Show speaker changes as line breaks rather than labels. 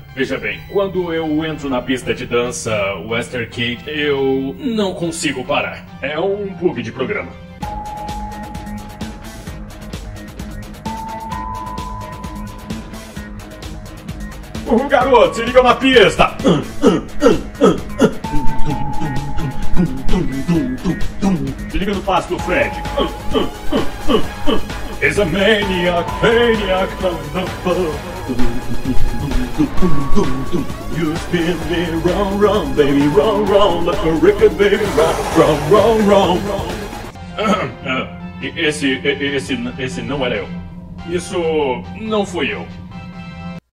Veja bem, quando eu entro na pista de dança Westercade, eu não consigo parar. É um bug de programa. Garoto, se liga na pista! Se liga no passo do Fred. It's a maniac, maniac. You spin me round, round, baby, round, round, like a record, baby, round, round, round, round. Esse não era eu. Isso não fui eu.